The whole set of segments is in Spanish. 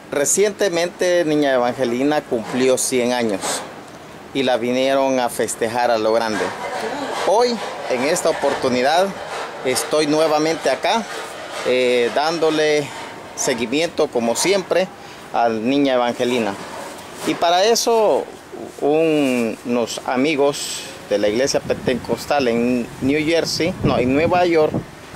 Recientemente Niña Evangelina cumplió 100 años y la vinieron a festejar a lo grande. Hoy, en esta oportunidad, estoy nuevamente acá dándole seguimiento, como siempre, a Niña Evangelina. Y para eso, unos amigos de la iglesia pentecostal en Nueva York,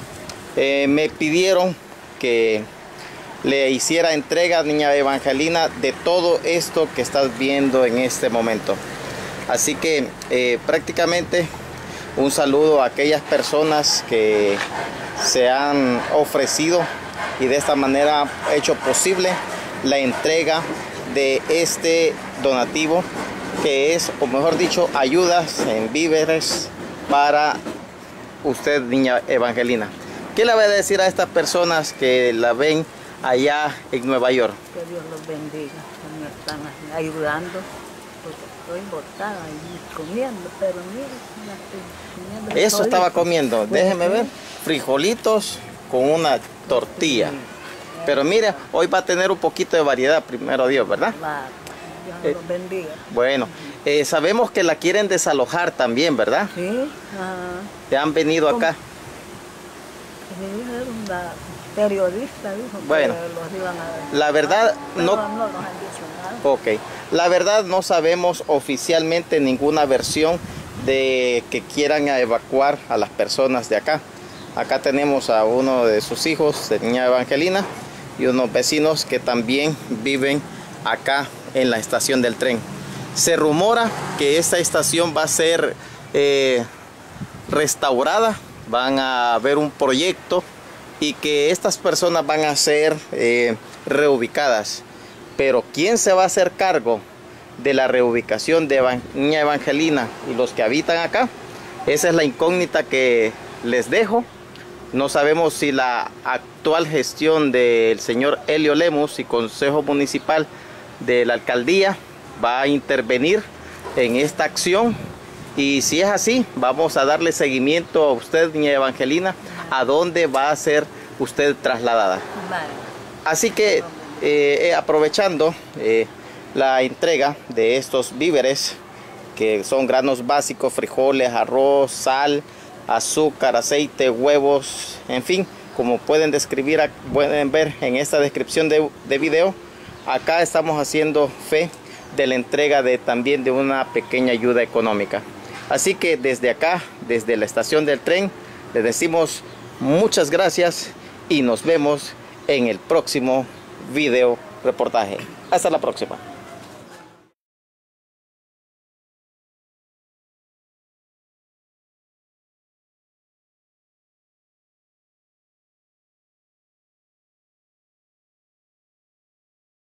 me pidieron que le hiciera entrega a Niña Evangelina de todo esto que estás viendo en este momento. Así que prácticamente un saludo a aquellas personas que se han ofrecido y de esta manera hecho posible la entrega de este donativo, que es, o mejor dicho, ayudas en víveres para usted, Niña Evangelina. ¿Qué le va a decir a estas personas que la ven allá en Nueva York? Que Dios los bendiga, que me están ayudando, porque estoy botada y comiendo, pero mire, ya estoy comiendo. Eso estaba comiendo, déjeme ver, frijolitos con una tortilla. Pero mire, hoy va a tener un poquito de variedad, primero Dios, ¿verdad? Dios los bendiga. Bueno, sabemos que la quieren desalojar también, ¿verdad? Sí, Ya han venido acá. Me dijeron, la periodista dijo, bueno, que los iban a... La verdad no los han dicho nada. Ok, la verdad no sabemos oficialmente ninguna versión de que quieran evacuar a las personas de acá. Acá tenemos a uno de sus hijos, de Niña Evangelina, y unos vecinos que también viven acá en la estación del tren. Se rumora que esta estación va a ser restaurada, van a haber un proyecto y que estas personas van a ser reubicadas. Pero ¿quién se va a hacer cargo de la reubicación de Niña Evangelina y los que habitan acá? Esa es la incógnita que les dejo. No sabemos si la actual gestión del señor Helio Lemus y Consejo Municipal de la Alcaldía va a intervenir en esta acción. Y si es así, vamos a darle seguimiento a usted, Niña Evangelina, a dónde va a ser usted trasladada. Vale. Así que aprovechando la entrega de estos víveres, que son granos básicos, frijoles, arroz, sal, azúcar, aceite, huevos, en fin, como pueden ver en esta descripción de video, acá estamos haciendo fe de la entrega también de una pequeña ayuda económica. Así que desde acá, desde la estación del tren, les decimos muchas gracias y nos vemos en el próximo video reportaje. Hasta la próxima.